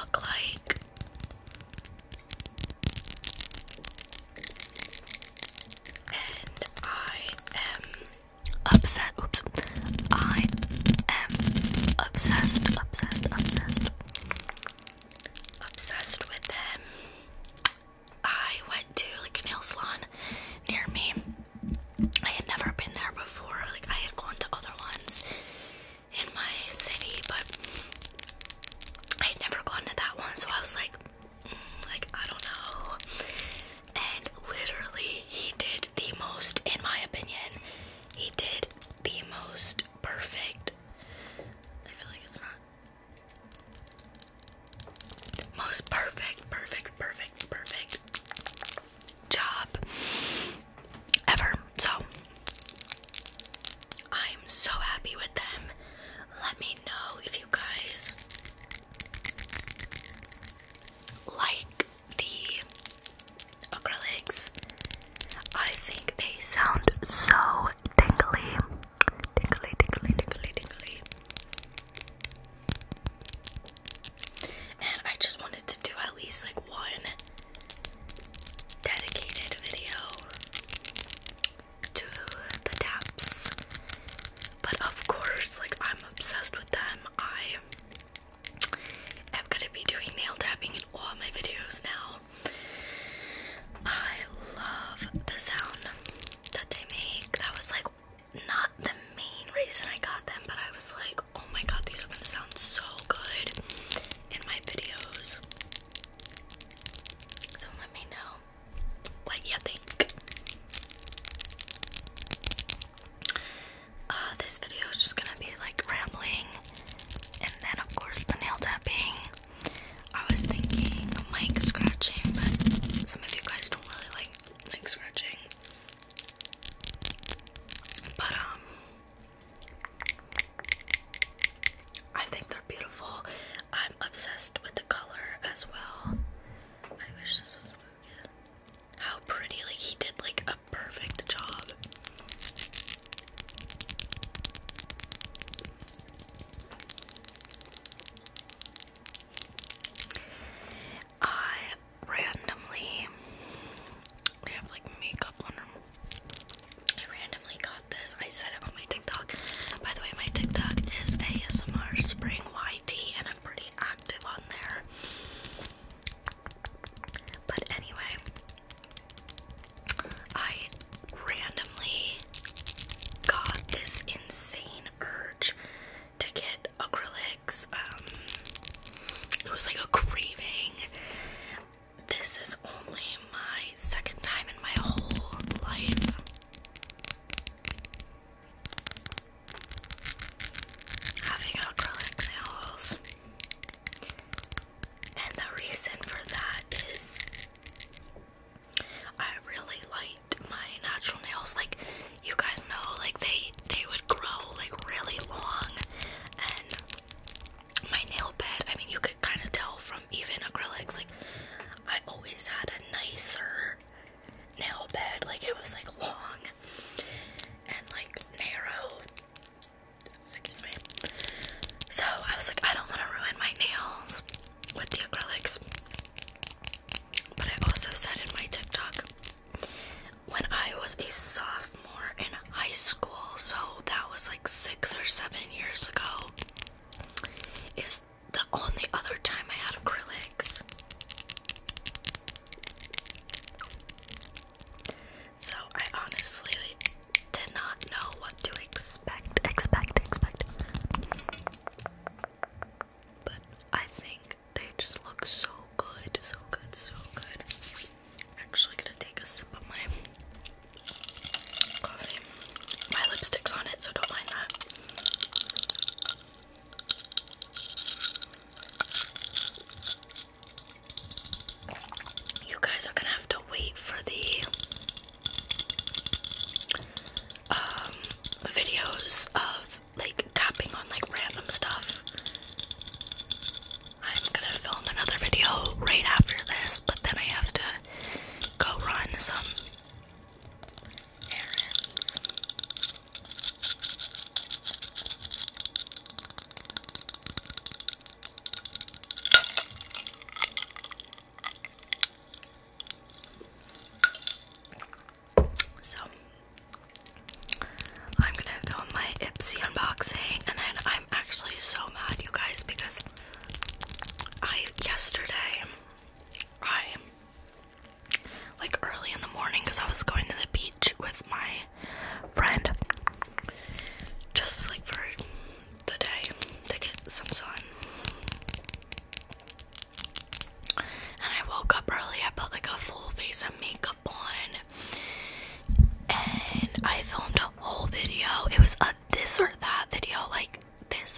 look like. And I am upset. Oops. I am obsessed with them. I went to like a nail salon near me. I had never been there before. Like I had gone to other ones in my city, but I had never gone to that one, so I was like, I don't know. And literally, he did the most, in my opinion, he did the most perfect. I feel like it's not. Most perfect job ever. So, I'm so happy with them. Let me know if you guys like the acrylics. I think they sound so tingly. And I just wanted to do at least like one dedicated video to the taps. But of course, like I'm obsessed with them. I am gonna be doing nail tapping in all my videos now. I love the sound that they make. That was like not the main reason I got them, but I was like, oh my god, these are gonna sound so good in my videos. So let me know what you think. This video is just gonna be like rambling, and then of course the nail tapping. I was thinking mic scratching, but some of you guys don't really like mic scratching. But I think they're beautiful. I'm obsessed with the color as well. I wish this was good. How pretty, like he did like a perfect job. I randomly have like makeup on them. I randomly got this. I said it on my TikTok. By the way, my TikTok is ASMR Spring YT, and I'm pretty active on there. But anyway, I randomly got this insane urge to get acrylics. It was like a craving. This is only my second time in my whole life having acrylic nails. And the reason for that is I really liked my natural nails. Like you guys know, like they would grow like really long, and my nail bed, I mean you could kind of tell from even acrylics, like some makeup on, and I filmed a whole video. It was a this or that video, like this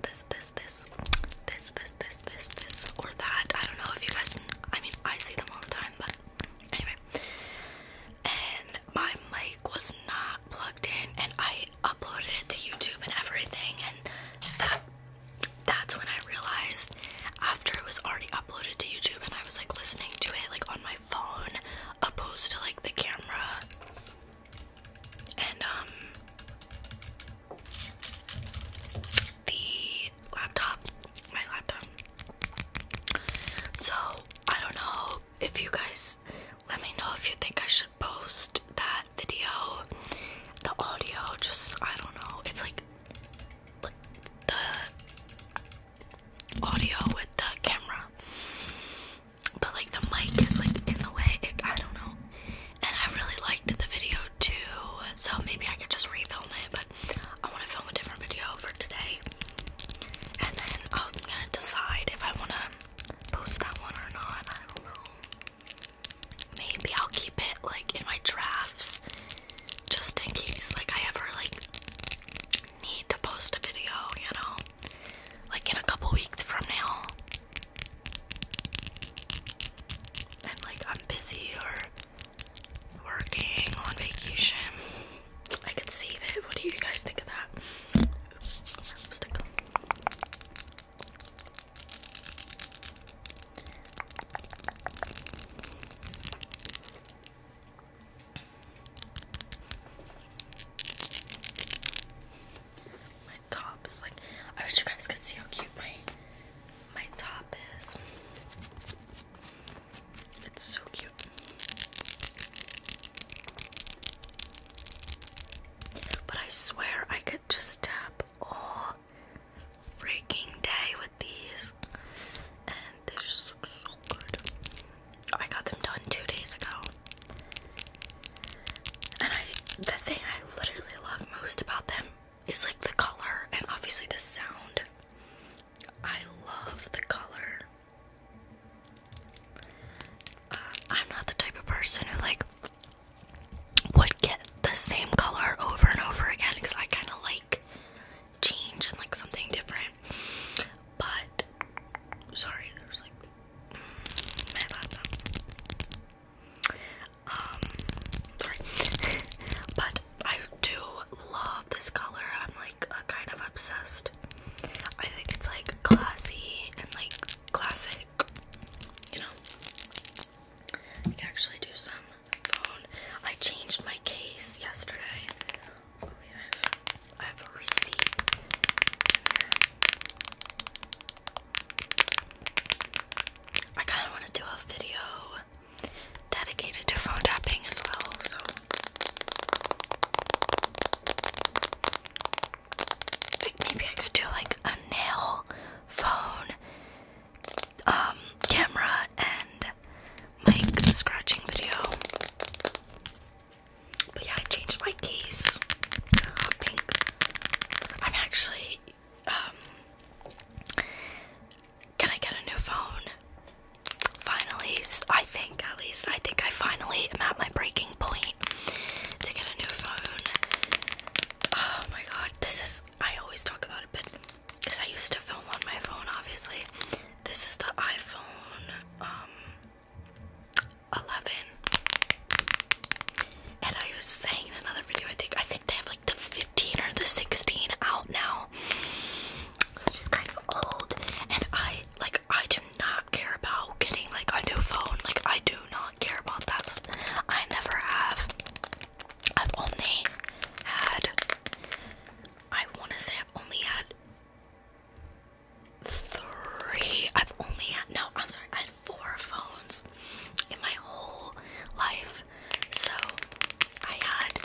or that. I don't know if you guys, I mean, I see them all the time, but anyway. And my mic was not plugged in, and I uploaded it to YouTube and everything, and that's when I realized, after it was already uploaded to YouTube and I was like listening to it like on my phone opposed to like the camera, and the laptop, my laptop. So I don't know if you guys, let me know if you think I should post that video, the audio, just, I don't know, it's like the audio with the camera, but like the mic is like in the way, I don't know. And I really liked the video too, so maybe I could just refilm it, but I want to film a different video for today, and then I'm gonna decide if I want to post that one or not. I don't know. Maybe I'll keep it like in my drafts, just in case like I ever like need to post a video, you know, like in a couple weeks from now, and like I'm busy or working on vacation. I could save it. What do you guys think of that? Oops, lipstick. My top is like, I wish you guys could see how cute my top is. It's so cute. But I swear I could just tap all freaking day with these, and they just look so good. I got them done 2 days ago, and the thing I literally love most about them is like the color and obviously the sound. I love the color. I'm not the type of person who like would get the same color over and over again, because I kind of like change and like something different. But sorry, there's like my laptop. Sorry. But I do love this color. I'm like kind of obsessed. I think it's like classy and like classic, you know. I can actually do some phone. I changed my case yesterday. Oh, yeah, I have a receipt in here. I kind of want to do a video dedicated to phone tapping as well, so like maybe I could do like a nail phone camera and mic scratching video. But yeah, I changed my case. Hot pink. I'm actually gonna get a new phone. Finally, I think I finally am at my breaking point to get a new phone. Oh my god, I always talk about it, but because I used to film on my phone, obviously. This is the iPhone 11. And I was saying in another video, I think they have like the 15 or the 16 out now. So she's kind of old, and I do not care about getting like a new phone. Like, I do not care about that. I never have. I've only had, I want to say I've only had 3. No, I'm sorry, I had 4 phones in my whole life. So I had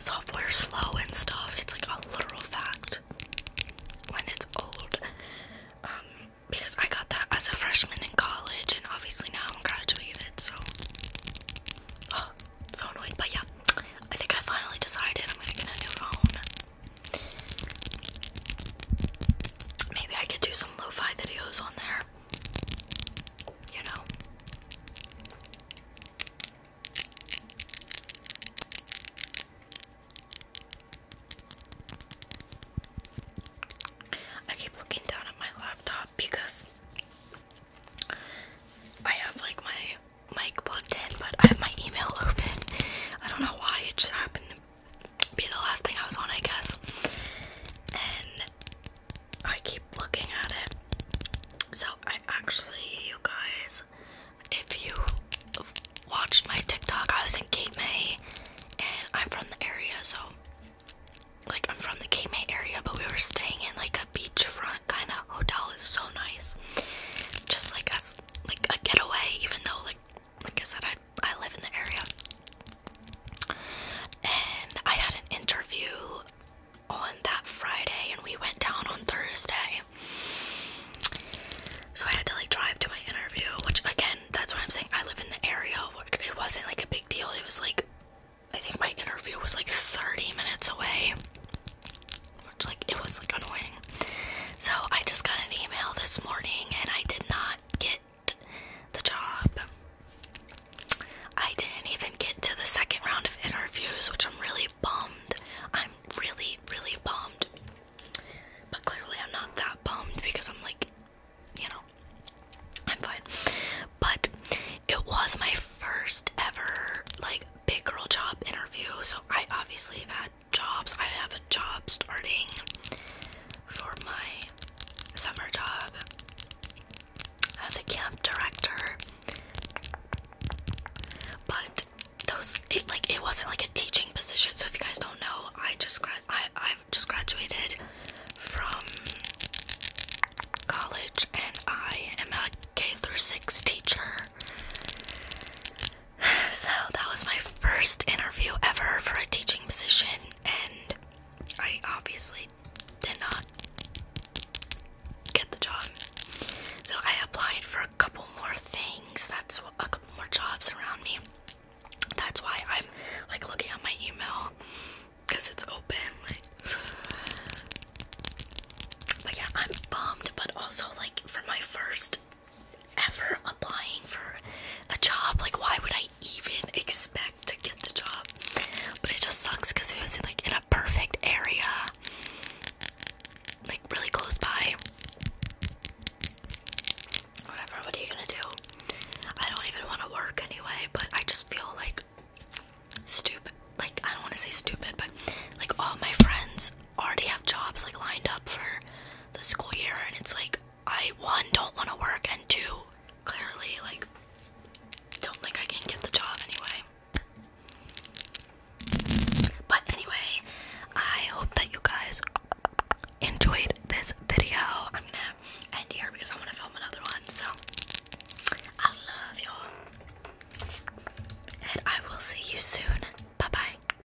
software slow and stuff. It's like a literal fact when it's old. Because I got that as a freshman in college, and obviously now I'm graduated, so so annoying. But yeah, I think I finally decided I'm gonna get a new phone. Maybe I could do some lo-fi videos on there, you know. I keep looking down at my laptop because I have like my mic plugged in, but I have my email open. I don't know why, it just happened to be the last thing I was on, I guess. And I keep looking at it. So I actually, you guys, if you watched my TikTok, I was in Cape May, and I'm from the area, so like I'm from the Cape May area, but we were staying in like a beachfront kind of hotel. It's so nice, just like us, like a getaway, even though like I said, I live in the area. And I had an interview on that Friday, and we went down on Thursday. So I had to like drive to my interview, which again, that's why I'm saying I live in the area. It wasn't like a big deal. It was like, I think my interview was like 30 minutes away, which like it was like annoying. So I just got an email this morning, and I did not get the job. I didn't even get to the second round of interviews, which I'm really bummed. I'm really, really bummed. But clearly I'm not that bummed because I'm like, you know, I'm fine. But it was my first ever like big girl job interview, so I obviously have had jobs. I have a job starting for my summer job as a camp director, but it wasn't like a teaching position. So if you guys don't know, I just graduated from college, and I am a K-6 teacher. So that was my first interview ever for a teaching position, and I obviously did not get the job. So I applied for a couple more things. That's a couple more jobs around me. That's why I'm like looking at my email, because it's open. Like, but yeah, I'm bummed, but also like for my first ever applying for a job, like why would I even expect to get the job? But it just sucks because it was like in a perfect area, like really close by. Whatever, what are you gonna do? I don't even want to work anyway, but I just feel like stupid. Like, I don't want to say stupid, but like all my friends already have jobs like lined up for the school year, and it's like I don't want to work,